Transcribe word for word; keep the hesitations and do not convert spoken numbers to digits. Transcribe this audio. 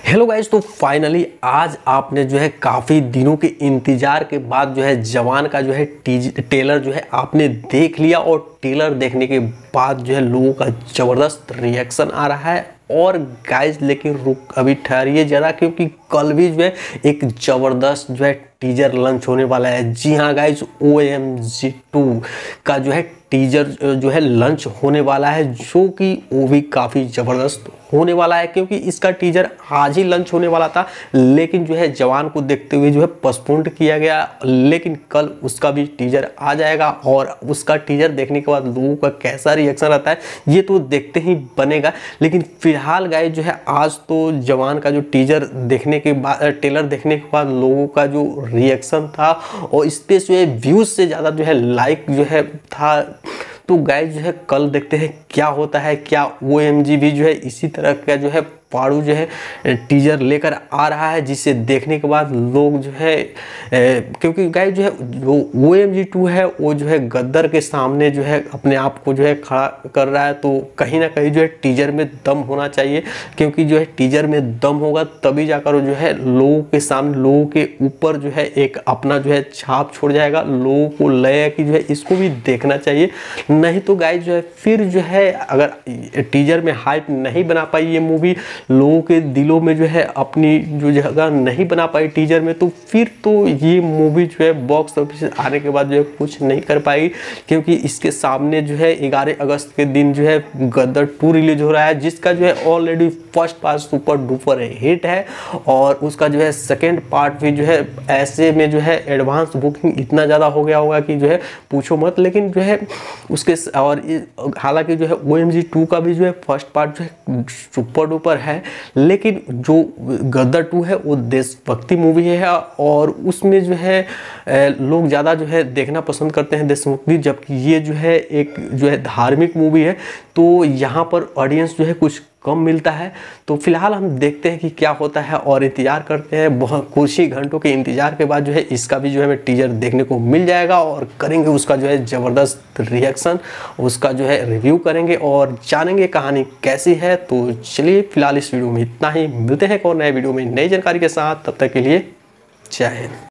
Hello guys, तो finally आज आपने जो है काफ़ी दिनों के इंतज़ार के बाद जो है जवान का जो है टेलर जो है आपने देख लिया। और टेलर देखने के बाद जो है लोगों का ज़बरदस्त रिएक्शन आ रहा है। और गाइस लेकिन रुक अभी ठहरिए ज़रा, क्योंकि कल भी जो है एक ज़बरदस्त जो है टीजर लॉन्च होने वाला है। जी हाँ guys, O M G two का जो है टीजर जो है लॉन्च होने वाला है, जो कि वो भी काफ़ी ज़बरदस्त होने वाला है। क्योंकि इसका टीजर आज ही लॉन्च होने वाला था, लेकिन जो है जवान को देखते हुए जो है पोस्टपोन्ड किया गया। लेकिन कल उसका भी टीजर आ जाएगा और उसका टीजर देखने के बाद लोगों का कैसा रिएक्शन रहता है ये तो देखते ही बनेगा। लेकिन फिलहाल गाइस जो है आज तो जवान का जो टीजर देखने के बाद टेलर देखने के बाद लोगों का जो रिएक्शन था और इस पे जो है व्यूज से ज़्यादा जो है लाइक जो है था। तो गाइस जो है कल देखते हैं क्या होता है। क्या ओ एम जी भी जो है इसी तरह का जो है पाड़ू जो है टीजर लेकर आ रहा है, जिसे देखने के बाद लोग जो है ए, क्योंकि गाइस जो है जो ओ एम जी टू है वो जो है गद्दर के सामने जो है अपने आप को जो है खड़ा कर रहा है। तो कहीं ना कहीं जो है टीजर में दम होना चाहिए, क्योंकि जो है टीजर में दम होगा तभी जाकर जो है लोगों के सामने लोगों के ऊपर जो है एक अपना जो है छाप छोड़ जाएगा। लोगों को लगेगा कि जो है इसको भी देखना चाहिए। नहीं तो गाइस जो है फिर जो है अगर टीजर में हाइप नहीं बना पाई ये मूवी, लोगों के दिलों में जो है अपनी जो जगह नहीं बना पाई टीजर में, तो फिर तो ये मूवी जो है बॉक्स ऑफिस आने के बाद जो है कुछ नहीं कर पाएगी। क्योंकि इसके सामने जो है ग्यारह अगस्त के दिन जो है गदर टू रिलीज हो रहा है, जिसका जो है already first part super duper hit है और उसका जो है सेकेंड पार्ट भी जो है ऐसे में जो है एडवांस बुकिंग इतना ज़्यादा हो गया होगा कि जो है पूछो मत। लेकिन जो है उसके और हालांकि जो है ओ एम जी टू का भी जो है फर्स्ट पार्ट जो है सुपर डुपर है, लेकिन जो गदर टू है वो देशभक्ति मूवी है और उसमें जो है लोग ज़्यादा जो है देखना पसंद करते हैं देशभक्ति, जबकि ये जो है एक जो है धार्मिक मूवी है। तो यहाँ पर ऑडियंस जो है कुछ कम मिलता है। तो फिलहाल हम देखते हैं कि क्या होता है और इंतज़ार करते हैं। बहुत कुछ ही घंटों के इंतज़ार के बाद जो है इसका भी जो है हमें टीजर देखने को मिल जाएगा और करेंगे उसका जो है ज़बरदस्त रिएक्शन, उसका जो है रिव्यू करेंगे और जानेंगे कहानी कैसी है। तो चलिए फिलहाल इस वीडियो में इतना ही, मिलते हैं एक और नए वीडियो में नई जानकारी के साथ। तब तक के लिए जय हिंद।